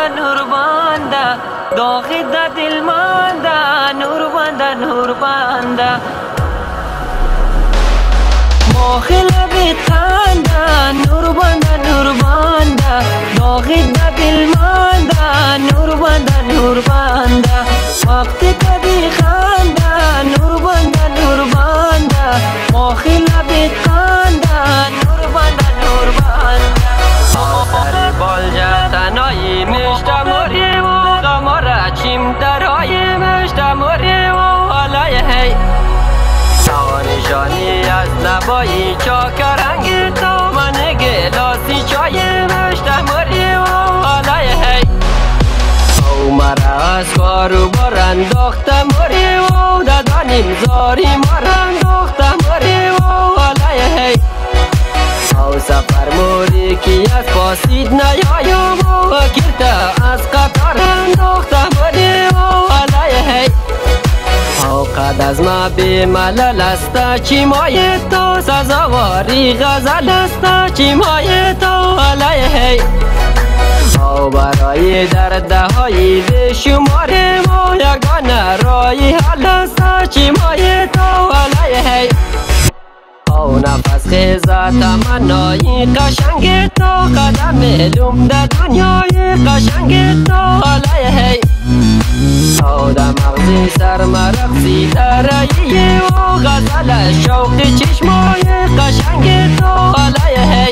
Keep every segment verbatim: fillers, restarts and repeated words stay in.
نور بنده داغ در دل مانده نور بنده نور بنده ماخ لب خنده نور بنده نور بنده داغ در دل مانده نور بنده نور بنده وقتی کدی خنده نور بنده نور بنده ماخ لب خنده نور بنده نور بنده آخر بالجه تنایی مشتماری و غماره چیم درایی مشتماری و علای هی نشانی از لبایی چاکرنگ تو من گلاسی چای مشتماری و علای هی او مرا از کارو بار انداختم ماری و ددانیم زاری مار انداختم ماری و علای هی او سفر موری کی از پاسید نیایم و گرده از قطار انداختم ماری و علای هی او قد از ما بی ملل است چی مای تو سزاواری غزل است چی مای تو علای هی او برای درده های به شمار ما یگانه رای حل است چی مای تو علای هی او نفس خیزه تمنای قشنگ تو قدم علوم در دنیای قشنگ تو علای هی او در مغزی سر مرقصی درایی و غزل شوق چشمای قشنگ تو علای هی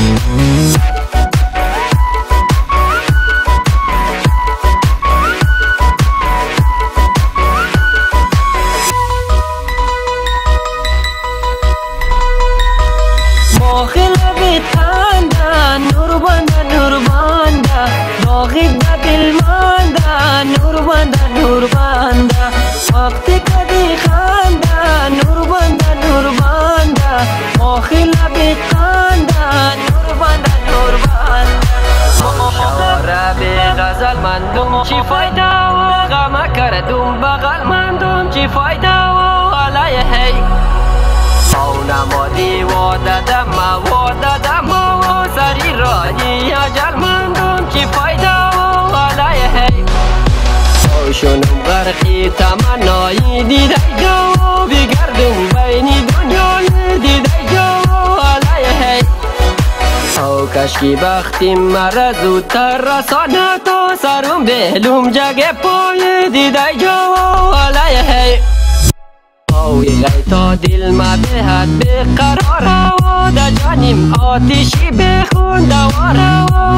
نور بنده نور بنده داغی در دل مانده نور بنده نور بنده وقتی کدی خنده نور بنده نور بنده ماخی لبی خنده نور بنده نور بنده شواره بی غزل مندم چی فایده و غمه کردم بغل مندم چی فایده و علای هی او نمادی و ددم و ددم و سری رایی اجل مندم چی فایده و علای هی او شنم غرقی تمنایی دیده جو بگردم بینی دنیای دیده جو علای هی او کشکی بختی مرا زودتر رسانه تو سرم بهلوم جگه پای دیده جو علای هی او ای تا دل ما بهت بقراره و در جانیم آتیشی بخون دواره